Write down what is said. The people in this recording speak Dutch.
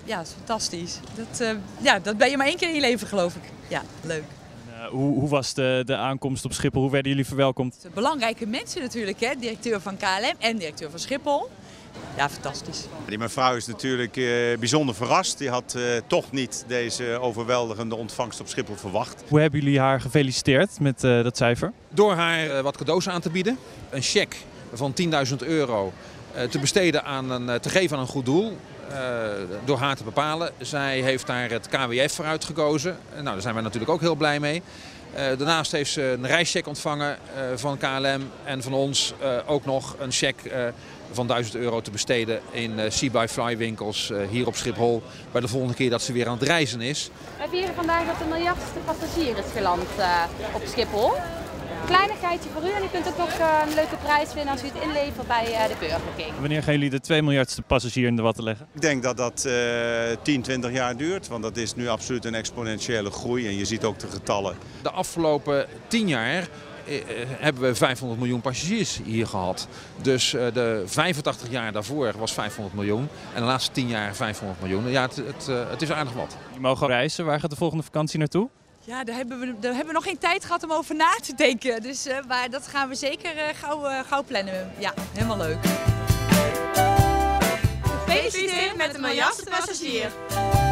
Ja, dat is fantastisch. Dat ben je maar 1 keer in je leven, geloof ik. Ja, leuk. Hoe was de aankomst op Schiphol? Hoe werden jullie verwelkomd? Belangrijke mensen natuurlijk, hè? Directeur van KLM en directeur van Schiphol. Ja, fantastisch. Die mevrouw is natuurlijk bijzonder verrast. Die had toch niet deze overweldigende ontvangst op Schiphol verwacht. Hoe hebben jullie haar gefeliciteerd met dat cijfer? Door haar wat cadeaus aan te bieden. Een cheque van €10.000 te besteden te geven aan een goed doel. Door haar te bepalen. Zij heeft daar het KWF voor uitgekozen. Nou, daar zijn wij natuurlijk ook heel blij mee. Daarnaast heeft ze een reischeck ontvangen van KLM en van ons ook nog een cheque van €1.000 te besteden in See-by-Fly winkels hier op Schiphol. Bij de volgende keer dat ze weer aan het reizen is. Wij vieren vandaag dat de miljardste passagier is geland op Schiphol. Kleinigheidje voor u en u kunt ook nog een leuke prijs winnen als u het inlevert bij de Burger King. Wanneer gaan jullie de 2 miljardste passagier in de watten leggen? Ik denk dat dat 10, 20 jaar duurt, want dat is nu absoluut een exponentiële groei. En je ziet ook de getallen. De afgelopen 10 jaar hebben we 500 miljoen passagiers hier gehad. Dus de 85 jaar daarvoor was 500 miljoen en de laatste 10 jaar 500 miljoen. Ja, het is aardig wat. Jullie mogen reizen. Waar gaat de volgende vakantie naartoe? Ja, daar hebben we nog geen tijd gehad om over na te denken. Dus maar dat gaan we zeker gauw plannen. Ja, helemaal leuk. Gefeliciteerd met de miljardste passagier.